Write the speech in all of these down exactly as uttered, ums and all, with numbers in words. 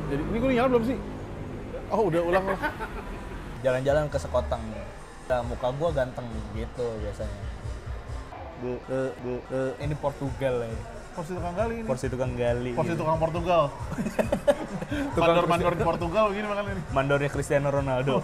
Jadi ini gue nyala belum sih? Oh udah ulang loh. Jalan-jalan ke Sekoteng. Nah, muka gua ganteng gitu biasanya. Bu, bu, bu, bu. Ini Portugal ya. Porsi tukang gali ini. Porsi tukang gali. Porsi gitu. tukang Portugal. Mandor-mandor di Portugal begini makanya ini. Mandornya Cristiano Ronaldo.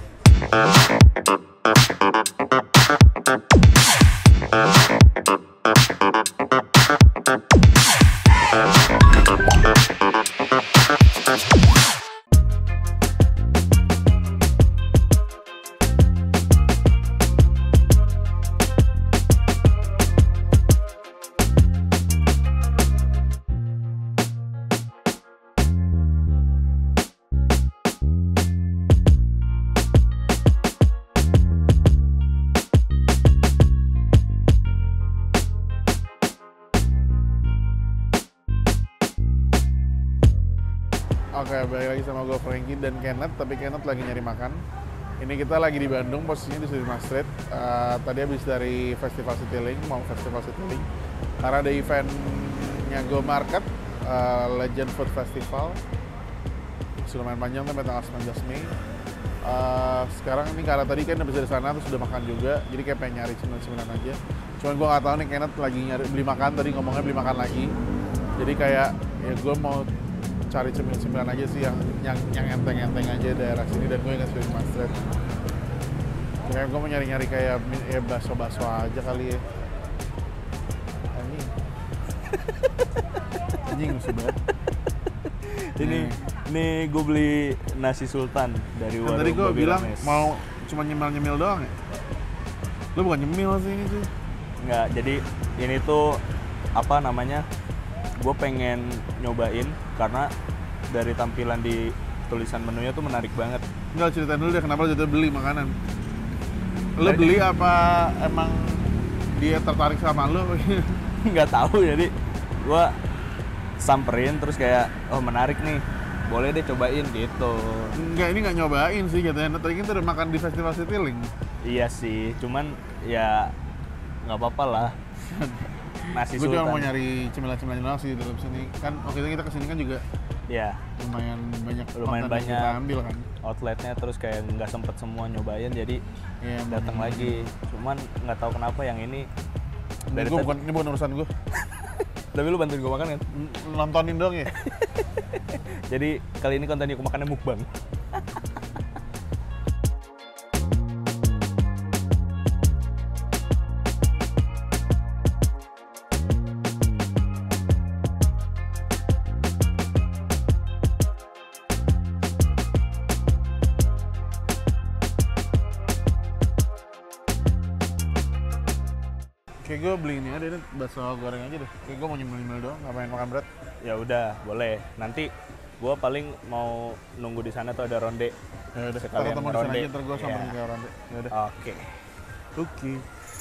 Oke, balik lagi sama gue Frankie dan Kenneth, tapi Kenneth lagi nyari makan. Ini kita lagi di Bandung, posisinya di Sudirman Street. Uh, tadi habis dari Festival Citylink, mau Festival Citylink. Karena ada eventnya Go Market, uh, Legend Food Festival. Sudah lumayan panjang, sampai tanggal sembilan belas Mei. Uh, sekarang ini karena tadi kan habis dari sana, terus udah makan juga. Jadi kayak pengen nyari cemilan-cemilan aja. Cuman gue nggak tahu nih, Kenneth lagi nyari beli makan, tadi ngomongnya beli makan lagi. Jadi kayak, ya gue mau cari cemilan-cemilan aja sih yang yang yang enteng-enteng aja daerah sini, dan gue ingat Sudirman Street. Kayak gue mau nyari-nyari kayak ya bakso-bakso aja kali ya. Anjing. Anjing musuh banget. Ini ini gue beli nasi sultan dari warung. Tadi gue Bobby bilang Rames. mau cuma nyemil-nyemil doang ya. Lu bukan nyemil sih ini sih. Nggak, jadi ini tuh apa namanya? Gue pengen nyobain karena dari tampilan di tulisan menunya tuh menarik banget. Enggak, ceritain dulu deh kenapa lu jadi beli makanan. Lu beli apa emang dia tertarik sama lu? Nggak tahu, jadi gue samperin terus kayak oh menarik nih, boleh deh cobain gitu. Enggak, ini nggak nyobain sih katanya. Tadi kita udah makan di Festival Citylink. Iya sih, cuman ya nggak apa-apa lah. Nasi Gue sultan. cuma mau nyari cemilan-cemilan doang sih di dalam sini. Kan waktu itu kita kesini kan juga ya lumayan banyak lumayan konten yang banyak kita ambil kan. outletnya, terus kayak nggak sempet semua nyobain, jadi Ya, datang bener. lagi. Cuman nggak tahu kenapa yang ini Ini, dari gua tadi- bukan, ini bukan urusan gue. tapi lu bantuin gue makan kan? Nontonin dong ya. Jadi kali ini konten aku makannya mukbang. Kayak gue beli ini aja deh, bakso goreng aja deh. Kayak gue mau nyemil-nyemil doang, nggak pengen makan berat. Ya udah, boleh. Nanti gue paling mau nunggu di sana tuh ada ronde. Ya udah, kita Sekalian ketemu di sana ngeronde. aja, ntar gue samperin Iya. ke ronde. Ya udah. Oke. Oke.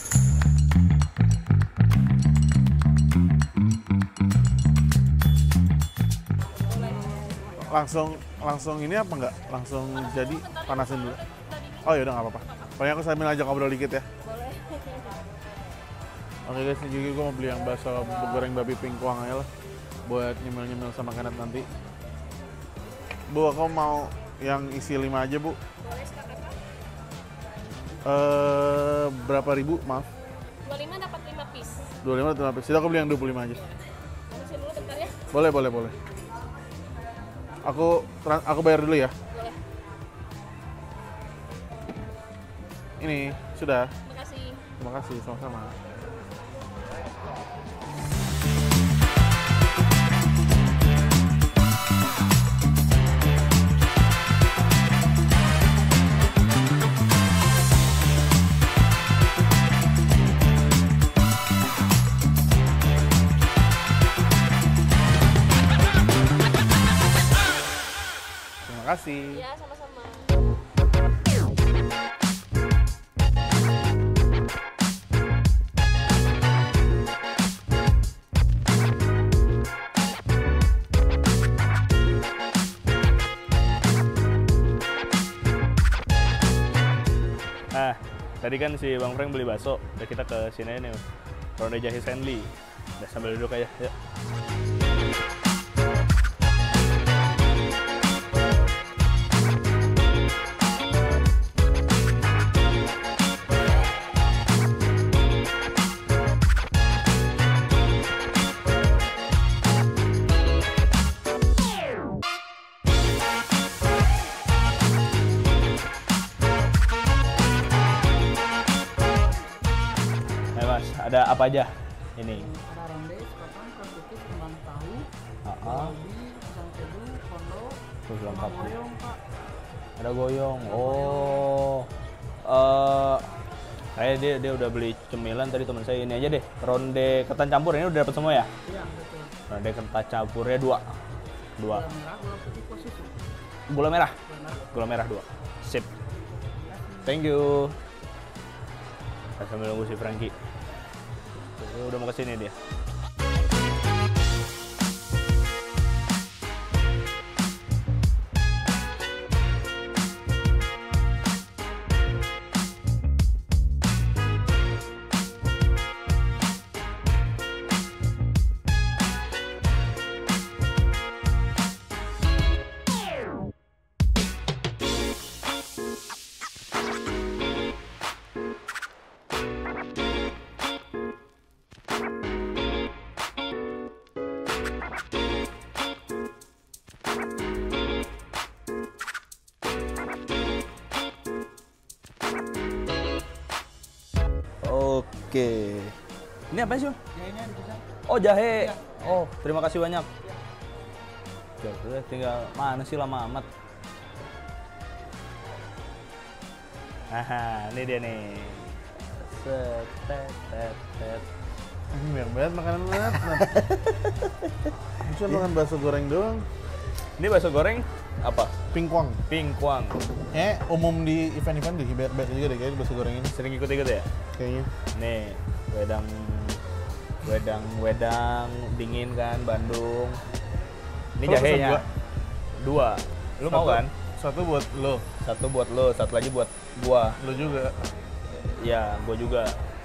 Langsung langsung ini apa enggak? Langsung jadi panasin dulu. Oh ya udah nggak apa-apa. Pokoknya aku sambil ajak ngobrol dikit ya. Boleh. Oke guys, ini juga gue mau beli yang bakso goreng babi pingkuang aja lah. Buat nyemil-nyemil sama Kenneth nanti. Bu, aku mau yang isi lima aja, Bu. Boleh sekat apa? Eh, berapa ribu? Maaf. dua puluh lima dapat lima piece. dua puluh lima atau lima piece? Jadi aku beli yang dua puluh lima aja. Habisin dulu bentar ya. Boleh, boleh, boleh. Aku tran- aku bayar dulu ya. Boleh. Ini sudah. Makasih. Terima kasih, sama-sama. Terima kasih. Iya, sama-sama. Nah, tadi kan si Bang Frank beli bakso, udah kita ke sini nih, Ronde Jahe Stanley. Udah sambil duduk aja, yuk. apa aja ini? Ada ronde, sekotong, konfitut, kembang tahu, Ah, ubi, pisang keju, kondo, terus sama lengkap. goyong Pak. Ada goyong. Oh. Eh kayak dia dia udah beli cemilan tadi teman saya. Ini aja deh. Ronde ketan campur ini udah dapat semua ya? Iya betul. Ronde ketan campurnya dua. Dua. Gula merah, gula putih, kuah susu. Gula merah. Gula merah. Gula merah dua. Sip. Thank you. Kita sambil nunggu si Frankie. Tuh, udah mau kesini dia. Oke. Ini apa sih, Om? Ya ini ada pisang. Oh, jahe. Oh, terima kasih banyak. Oke, udah tinggal mana sih lama amat. Haha, ini dia nih. Set, tet, tet, tet. Ini banyak banget makanan banget. Cuma makan bakso goreng doang. Ini bakso goreng apa? Pingkwang. Pingkwang. Eh, umum di event-event deh, banyak-banyak juga deh kayaknya bakso goreng ini. Sering ikut-ikut ya? Kayaknya. Nih, wedang wedang wedang dingin kan Bandung. Ini Lo pesen jahenya. dua? Dua. Lu mau Satu- kan? Satu buat lo, Satu buat lo, satu lagi buat gua. lo juga. Ya, gua juga.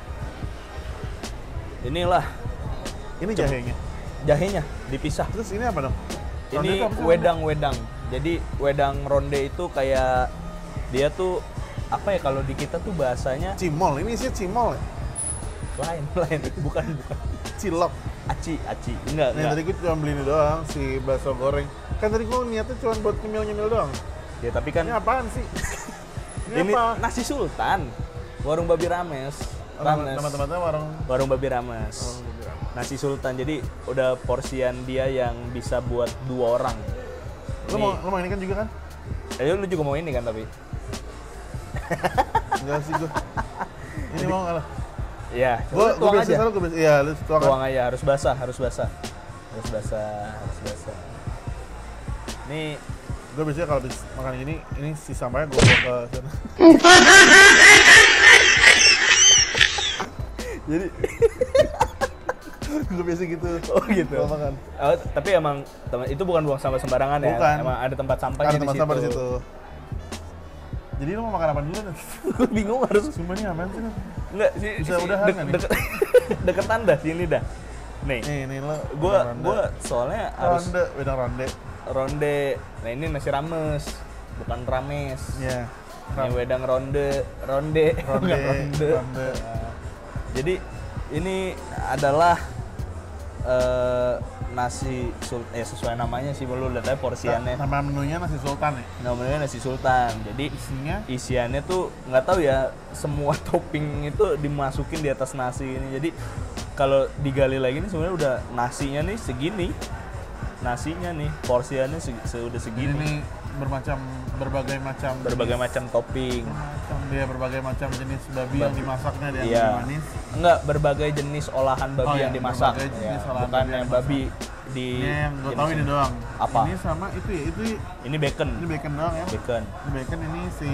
Inilah Ini jahenya. jahenya dipisah. Terus ini apa dong? Ronde Ini itu apa sih? wedang-wedang. Jadi wedang ronde itu kayak dia tuh apa ya kalau di kita tuh bahasanya Cimol, ini isinya cimol ya? lain lain bukan bukan Cilok. aci aci enggak Nah, enggak. tadi gue cuma beli ini doang, si bakso goreng. Kan tadi gue niatnya cuma buat nyemil-nyemil doang. Ya tapi kan Ini apaan sih? Ini, ini apa? nasi sultan warung babi rames. Nama- Rames. Nama-tempatnya warung Warung babi rames. warung Babi Rames. Nasi sultan jadi udah porsian dia yang bisa buat dua orang. Lo Ini- mau, lo mau ini kan juga kan? Eh, lu juga mau ini kan tapi? Enggak sih gue. Ini mau nggak lah? Iya, Gue lu gue tuang biasa aja. selalu gue biasa. Iya, lu tuang kan? Tuang aja, harus basah, harus basah. Harus basah, harus basah. Ini Gue biasanya kalau habis makan gini, ini si sampahnya gue bawa ke sana. jadi Gue biasa gitu. oh gitu. Kalau makan. Oh, tapi emang teman itu bukan buang sampah sembarangan ya. Bukan. Emang ada tempat sampahnya Ada di tempat situ. sampah di situ. Jadi lo mau makan apa dulu nih? Gue bingung harus Sumpah ini apaan sih? Nih? enggak sih. Bisa sih, udahan dek- nggak nih? deket, deketan dah sini dah. Nih, Nih, nih lo. gua ronde. gua soalnya harus ronde, wedang ronde. ronde. Nah, ini nasi rames, bukan rames. Iya. Ini wedang ronde, ronde, Ronde, bukan ronde. ronde. Nah, jadi ini adalah eh, nasi sul eh sesuai namanya sih, lu lihat aja porsiannya. Nama menunya nasi sultan ya. Namanya nasi sultan. Jadi Isinya isiannya tuh nggak tahu ya, semua topping itu dimasukin di atas nasi ini. Jadi kalau digali lagi nih sebenarnya udah nasinya nih segini. Nasinya nih porsiannya se sudah ini segini. nih bermacam berbagai macam Berbagai macam topping. macam dia berbagai macam jenis babi yang Ba- dimasaknya dia Iya. yang manis. Enggak, berbagai jenis olahan babi Oh, iya, yang dimasak. berbagai jenis Ya, olahan bukan babi yang yang dimasak. babi di Ini yang gue tahu jenis ini doang. Apa? Ini sama itu ya, itu Ini bacon. ini bacon doang ya. Bacon. Ini bacon ini si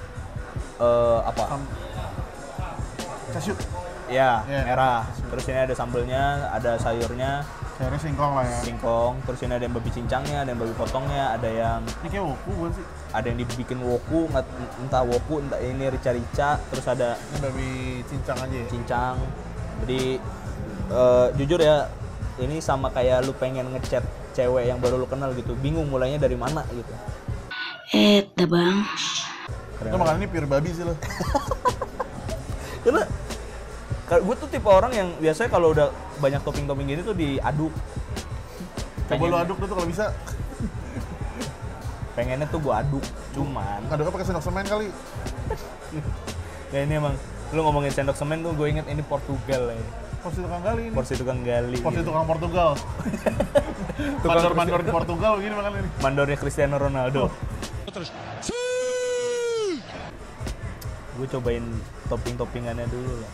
Eh apa? sam- cashew. Ya, Iya, merah. cashew. Terus ini ada sambelnya, ada sayurnya, Sayurnya singkong lah ya. singkong. Terus ini ada yang babi cincangnya, ada yang babi potongnya, ada yang Ini kayak woku bukan sih? ada yang dibikin woku, nggak- entah woku, entah ini rica-rica. Terus ada Ini babi cincang aja ya. cincang. Jadi eh, jujur ya, ini sama kayak lu pengen ngechat cewek yang baru lu kenal gitu, bingung mulainya dari mana gitu. Eh, bang. Itu makan ini pure babi sih lo. Karena gue tuh tipe orang yang biasanya kalau udah banyak topping-topping gini tuh diaduk. Coba lo Pengennya- aduk tuh kalau bisa. Pengennya tuh gue aduk, cuman Aduknya pakai sendok semen kali. ya ini emang lu ngomongin sendok semen tuh gue inget ini Portugal ya. Porsi tukang gali ini. Porsi tukang gali. Porsi gitu. tukang Portugal. Tukang Mandor-mandor di Portugal begini makan ini. Mandornya Cristiano Ronaldo. Terus. Gue cobain topping-toppingannya dulu lah.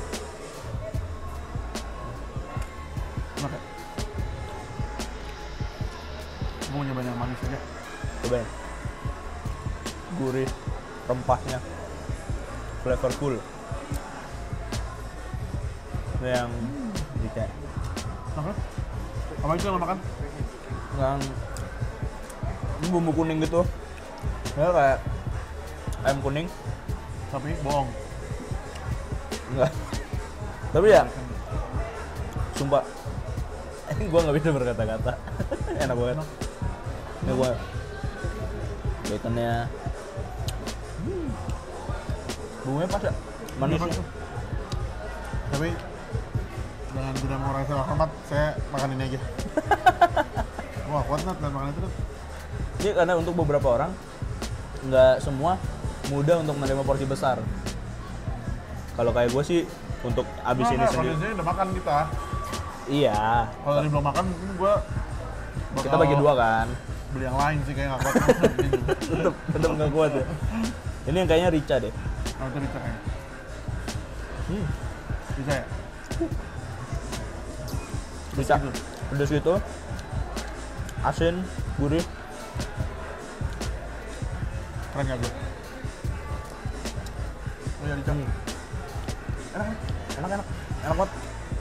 Enak ya? Gue mau nyobain yang manis aja. Cobain. Gurih, rempahnya, flavorful. Itu yang dicek. Enak kan? Apa itu yang lo makan? Yang ini bumbu kuning gitu. Ya kayak ayam kuning. Tapi bohong. Enggak. Tapi ya, sumpah, ini gue nggak bisa berkata-kata. Enak banget. Ini gue baconnya, hmm. bumbunya pas ya, manisnya. Tapi dengan tidak mau rasa hormat, saya makan ini aja. Wah, kuat Nat, dan makan itu Nat. Ini karena untuk beberapa orang, nggak semua mudah untuk menerima porsi besar. Kalau kayak gue sih, untuk abis Nah, ini nah, sendiri. kalau di sini udah makan kita. Iya. Kalau tadi belum makan, mungkin gue Kita bagi dua kan. beli yang lain sih, kayak nggak kuat. Tetep, tetep nggak kuat ya. Ini yang kayaknya rica deh. Oh, itu bisa kayaknya. Hmm. Bisa ya? Rica. gitu. Pedes gitu. Asin, gurih. Keren nggak gue? Oh ya, dicam. Hmm. Enak, enak, enak, enak banget.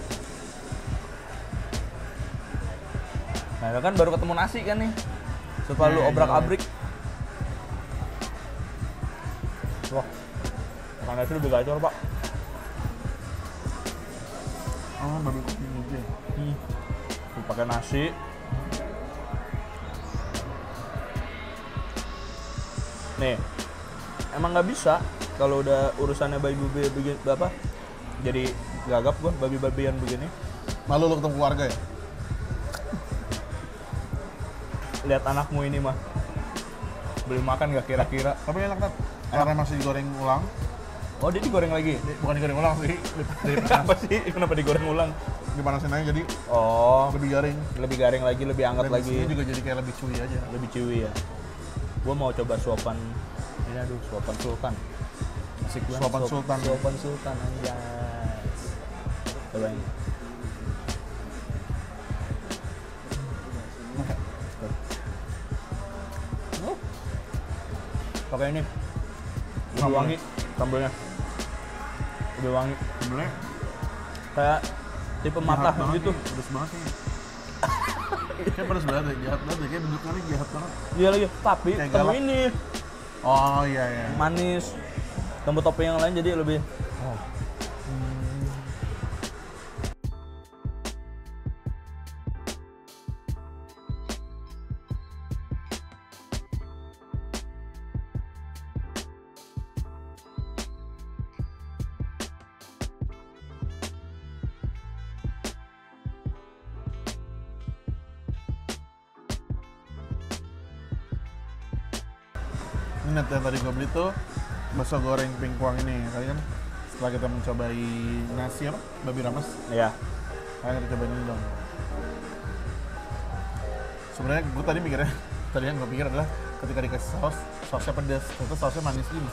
Nah, kan baru ketemu nasi kan nih. Setelah lu Iya, obrak-abrik. Wah, makan nasi lebih gacor, Pak. Oh, babi kuning gitu ya? Hmm. Lu pakai nasi. Nih, emang nggak bisa kalau udah urusannya babi-babi begini, apa? Jadi gagap gua babi-babian begini. Malu lu ketemu keluarga ya? Lihat anakmu ini mah. Beli makan nggak kira-kira? Tapi enak Nat. Karena masih digoreng ulang. Oh, dia digoreng lagi? Di- Bukan digoreng ulang sih. Di- di- Kenapa sih? Kenapa digoreng ulang? Dipanasin aja jadi Oh, lebih garing. lebih garing lagi, lebih hangat Dan lagi. isinya juga jadi kayak lebih chewy aja. Lebih chewy ya. Gua mau coba suapan ini, aduh, suapan sultan. Asik banget. Suapan suap- sultan. Suapan sultan anjas. Cobain. Oh. Pakai ini. Lebih Sambal. wangi sambelnya. Lebih wangi. Sebenarnya Kayak tipe matah banget gitu. nih, pedes banget nih. Kayak pedes banget ya, jahat banget ya. Kayak bentukannya jahat banget. Iya lagi, tapi Kayak temu galak. ini Oh iya iya. manis. Temu topping yang lain jadi lebih. Oh. Ini Nat, yang tadi gue beli tuh bakso goreng pingkuang ini. Tadi kan setelah kita mencobai nasi apa? Babi rames. Iya. Ayo kita cobain ini dong. Sebenarnya gue tadi mikirnya, tadi yang gue pikir adalah ketika dikasih saus, sausnya pedas, ternyata sausnya manis gini.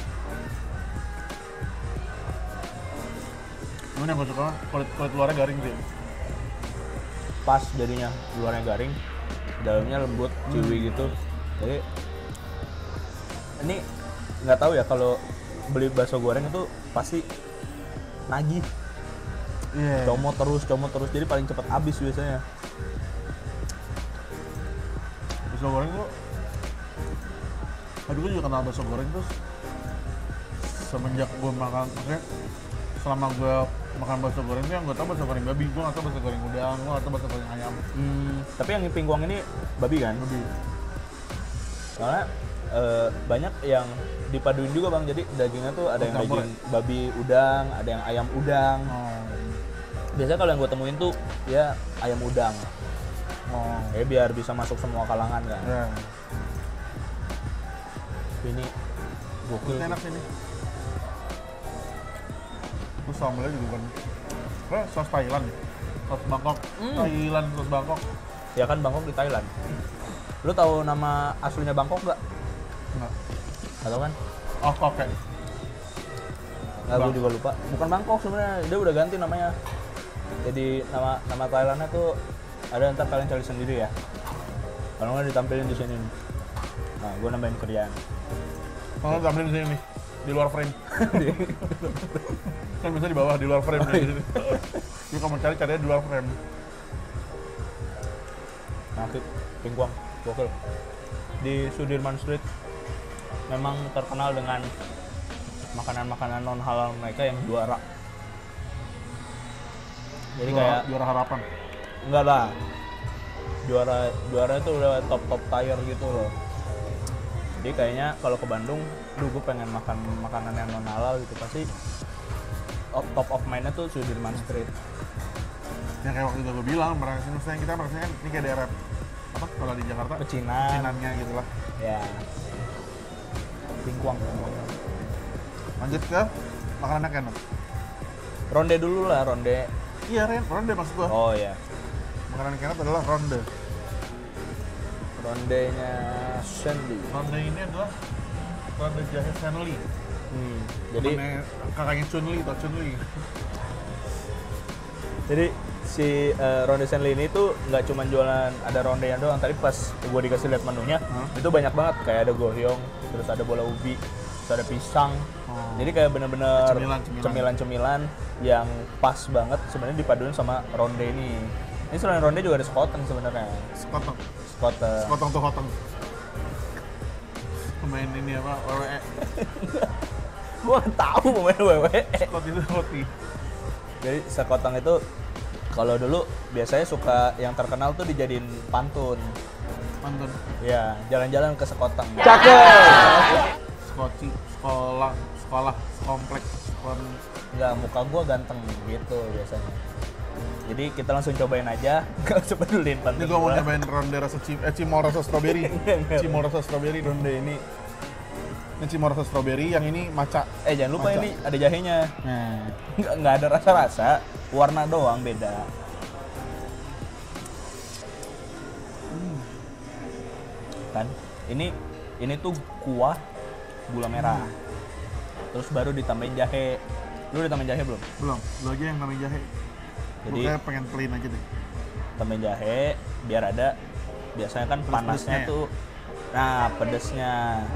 Cuman yang gue suka kulit, kulit luarnya garing sih. Pas jadinya, luarnya garing, dalamnya lembut, chewy gitu. Jadi ini nggak tahu ya, kalau beli bakso goreng itu pasti nagih, Iya. comot terus, comot terus, jadi paling cepat habis biasanya. Bakso goreng tuh, aduh gue juga kenal bakso goreng terus semenjak gue makan, maksudnya selama gue makan bakso goreng tuh yang gue tau bakso goreng babi, gue gak tau bakso goreng udang, gue gak tau bakso goreng ayam. Hmm, tapi yang pingkuang ini babi kan? Babi. Soalnya eh, banyak yang dipaduin juga bang, jadi dagingnya tuh ada yang Campur daging babi udang, ada yang ayam udang. Oh. Biasanya kalau yang gue temuin tuh ya ayam udang. Oh. Kayak biar bisa masuk semua kalangan kan. Ya. Ini gokil. Ini enak sih ini. Terus sambalnya juga kan Eh, sos Thailand ya? Sos Bangkok. Hmm. Thailand, sos Bangkok. Ya kan Bangkok di Thailand. Lu tahu nama aslinya Bangkok nggak? Enggak. Nggak tahu kan? Oh, oke. Nggak, gue Bang. juga lupa. Bukan Bangkok sebenarnya, dia udah ganti namanya. Jadi nama nama Thailandnya tuh ada, ntar kalian cari sendiri ya. Kalau nggak ditampilin di sini. Nah, gue nambahin kerjaan. Kalau tampilin di sini nih, di luar frame. Kan bisa di bawah, di luar frame. Oh, nih, iya. di sini. Jadi kamu cari carinya di luar frame. Nakit, Pingkuang, gokil. Di Sudirman Street memang terkenal dengan makanan-makanan non halal mereka yang juara. Jadi Juara, kayak juara harapan. enggak lah, juara juara itu udah top top tier gitu loh. Jadi kayaknya kalau ke Bandung, duh gue pengen makan makanan yang non halal gitu, pasti top, top of mind-nya tuh Sudirman Street. Yang kayak waktu itu gue bilang, merasa misalnya kita merasa kan ini kayak daerah apa kalau di Jakarta Pecinan. pecinannya gitu lah. Ya. Pingkuang. Lanjut ke makanan Kenot. Ronde dulu lah, ronde. Iya, Ren, ronde maksud gua. Oh ya. Makanan Kenot adalah ronde. Rondenya Sandy. Ronde ini adalah ronde jahe Senli. Hmm. Jadi Temennya kakaknya Chunli atau Chunli. jadi si eh, ronde Sandy ini tuh nggak cuma jualan ada rondenya doang. Tadi pas gue dikasih lihat menunya, Hah? itu banyak banget, kayak ada gohyong, terus ada bola ubi, terus ada pisang. Oh. Jadi kayak bener-bener Cemilan-cemilan. cemilan-cemilan yang pas banget sebenarnya dipaduin sama ronde ini. Ini selain ronde juga ada sekoteng sebenarnya. Sekotong. Sekoteng. Sekotong tuh hotong. Pemain ini apa? W W E. Gua nggak tahu pemain W W E. Sekot itu roti. Jadi sekoteng itu kalau dulu biasanya suka yang terkenal tuh dijadiin pantun. Pantun. Ya, jalan-jalan ke sekoteng. Skoci, sekolah, sekolah, kompleks, kon. Enggak, muka gua ganteng gitu biasanya. Jadi kita langsung cobain aja, nggak usah peduliin pantun. Ini gua mau gua. nyobain ronde rasa cim, eh cimol rasa strawberry. Cimol rasa strawberry. Ronde ini. Ini cimol rasa strawberry, yang ini maca. Eh jangan lupa Maca. ini ada jahenya. Nah, Nggak, nggak ada rasa-rasa, warna doang beda. Hmm. Kan, ini ini tuh kuah gula merah. Terus baru ditambahin jahe. Lu udah tambahin jahe belum? belum. Lu aja yang namanya jahe. Jadi- Gue kayak pengen plain aja deh. Tambahin jahe biar ada, biasanya kan Pedes-pedesnya panasnya ya? tuh, nah pedesnya.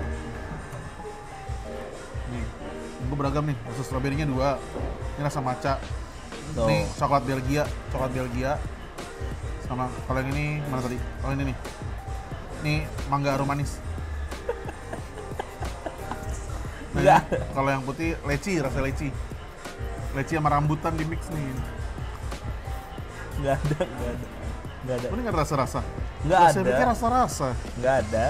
Nih, gue beragam nih. Rasa strawberry-nya dua. Ini rasa maca. Tuh. Ini coklat Belgia, coklat Belgia. Sama kalau yang ini mana tadi? Kalau ini nih. Ini mangga arum manis. Nah, Enggak. ini kalau yang putih leci, rasa leci. Leci sama rambutan di mix nih. Nggak ada, nggak ada, nggak ada, Oh, ini nggak ada rasa-rasa? nggak Saya pikir ada, rasa-rasa. nggak ada.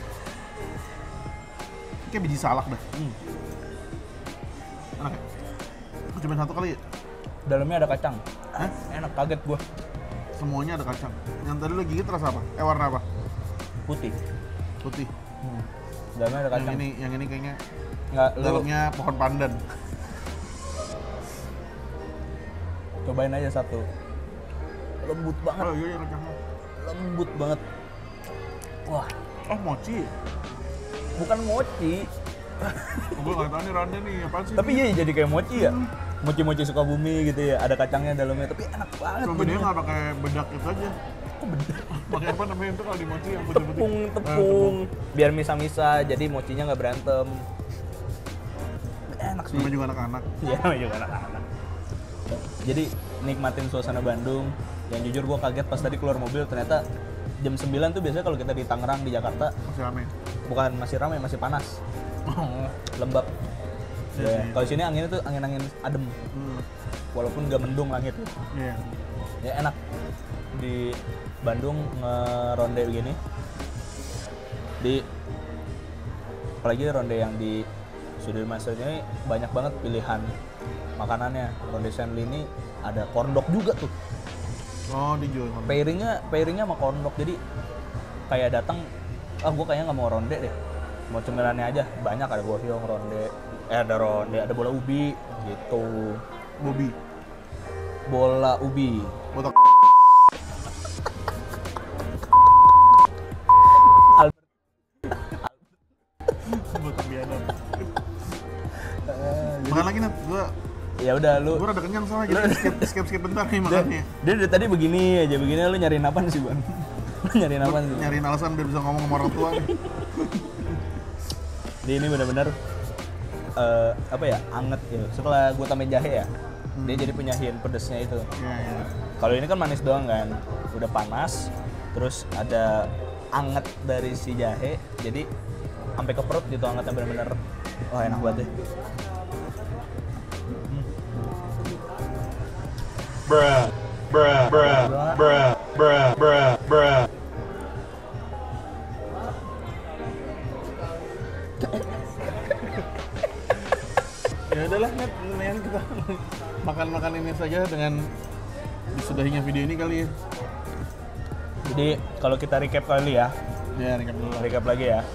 Ini kayak biji salak dah. Hmm. Enak ya? Aku cobain satu kali ya? Dalamnya ada kacang. Hah? Enak, kaget gua. Semuanya ada kacang. Yang tadi lo gigit rasa apa? Eh warna apa? Putih. Putih. Hmm. Dalamnya ada Yang kacang. ini, yang ini kayaknya Nggak, lu dalamnya pohon pandan. cobain aja satu. Lembut banget, Oh iya, iya kacangnya. lembut banget. Wah, Oh mochi. bukan mochi. Oh, gue nggak tahu nih ronde nih apaan sih? Tapi iya jadi kayak mochi ya. Mochi-mochi Sukabumi gitu ya, ada kacangnya dalamnya, tapi enak banget. Cuma jadinya. dia nggak pakai bedak itu aja. Kok bener? Pakai apa namanya itu kalau di mochi yang putih-putih? Tepung, Eh, tepung. Biar misa-misa, jadi mochinya nggak berantem. Enak sih. Namanya juga anak-anak. Iya, namanya juga anak-anak. Jadi nikmatin suasana Bandung. Yang jujur gue kaget pas tadi keluar mobil, ternyata jam sembilan tuh biasanya kalau kita di Tangerang, di Jakarta, Masih rame. bukan masih ramai, masih panas, Oh. lembab. Iya, Ya, iya. kalau sini anginnya tuh angin-angin adem, Hmm. walaupun nggak mendung langit. Iya. Ya enak di Bandung ngeronde begini. Di apalagi ronde yang di Sudirman Street ini banyak banget pilihan makanannya. Ronde Senli ini ada corn dog juga tuh. Oh dijual. sama. Pairingnya pairingnya sama corn dog, jadi kayak datang, ah gue kayaknya nggak mau ronde deh, mau cemilannya aja. Banyak, ada gohyong, ronde, eh ada ronde, ada bola ubi gitu. Bobby. bola ubi. Botak. Albert. Botak biadab. Makan lagi Nat, gua Ya udah lu. gua rada kenyang soalnya jadi skip skip skip bentar nih makannya. Dia dari tadi begini aja, begini lu nyariin apaan sih, Bang? Lu nyariin apaan sih? Nyariin alasan biar bisa ngomong sama orang tua nih. Dia ini benar-benar eh, apa ya, anget gitu. Setelah gua tambahin jahe ya, dia jadi penyajian pedesnya itu. Iya, iya. Kalau ini kan manis doang kan, udah panas, terus ada anget dari si jahe, jadi sampai ke perut gitu angetnya benar-benar. Wah enak banget deh. Bruh, bruh, bruh, bruh, bruh, bruh, bruh. Ya udahlah Nat, lumayan kita makan-makan ini saja dengan disudahinya video ini kali ya. Jadi kalau kita recap kali ya, Ya, recap dulu lah. recap lagi ya.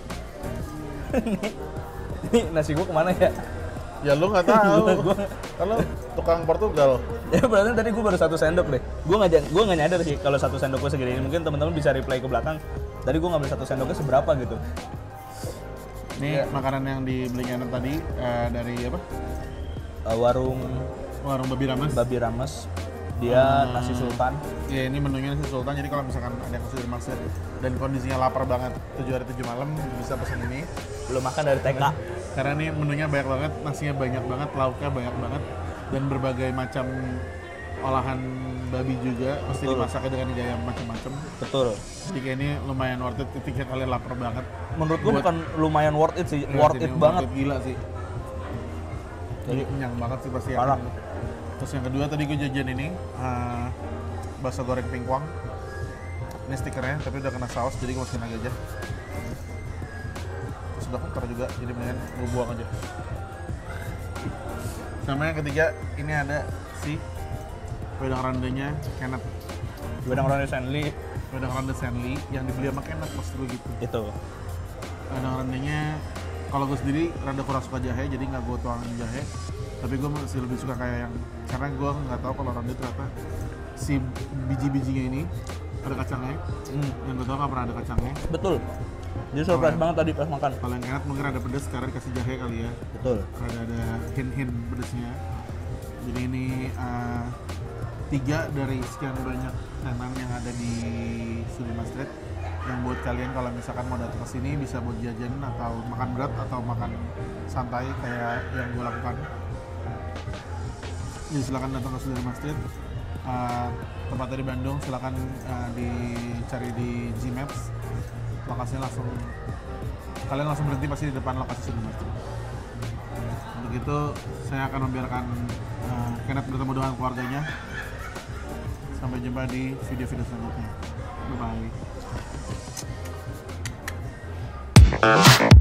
Ini nasi gua kemana ya? Ya lu nggak tahu. Kalau tukang Portugal. Ya berarti tadi gua baru satu sendok deh. Gua nggak jan- gua nggak nyadar sih kalau satu sendok gua segini. Mungkin teman-teman bisa replay ke belakang. Tadi gua ngambil satu sendoknya seberapa gitu. Ini makanan yang dibeli Kenneth tadi eh, dari apa? Eh, warung Warung Babi Rames. Babi Rames. Dia nasi sultan. Ya ini menunya nasi sultan. Jadi kalau misalkan ada yang sudah maksud dan kondisinya lapar banget tujuh hari tujuh malam bisa pesan ini. Belum makan dari T K. Karena ini menunya banyak banget, nasinya banyak banget, lauknya banyak banget dan berbagai macam olahan babi juga pasti Betul. dimasaknya dengan gaya macam-macam. Betul. Jadi kayak ini lumayan worth it ketika kalian lapar banget. Menurut gua Buat- bukan lumayan worth it sih, Ya, worth sini it banget. gila sih. Jadi kenyang banget sih pasti. Parah. akan. Terus yang kedua tadi gue jajan ini uh, bakso goreng pingkwang. Ini stikernya tapi udah kena saus jadi gue masukin lagi aja. Sudah kotor juga jadi mendingan gue buang aja. Sama yang ketiga ini ada si wedang randanya Kenneth. Wedang Ronde Stanley Wedang rande Stanley yang dibeli sama Kenneth pas gue gitu. itu. Wedang randanya kalau gue sendiri rada kurang suka jahe jadi nggak gue tuangin jahe. Tapi gue masih lebih suka kayak yang karena gue nggak tahu kalau rande ternyata si biji-bijinya ini ada kacangnya. Hmm, Yang gue tau nggak pernah ada kacangnya. betul. Dia surprise Oh, ya. banget tadi pas makan. Kalau yang Kenneth mungkin ada pedas karena dikasih jahe kali ya. Betul. Ada ada hint-hint pedasnya. Jadi ini uh, tiga dari sekian banyak tenan yang ada di Sudirman Street yang buat kalian kalau misalkan mau datang ke sini bisa buat jajan atau makan berat atau makan santai kayak yang gue lakukan. Jadi silakan datang ke Sudirman Street. Uh, tempatnya di Bandung, silakan uh, dicari di Gmaps. Lokasinya langsung kalian langsung berhenti pasti di depan lokasi Sudirman Street. Untuk itu saya akan membiarkan uh, Kenneth bertemu dengan keluarganya. Sampai jumpa di video-video selanjutnya. Bye bye.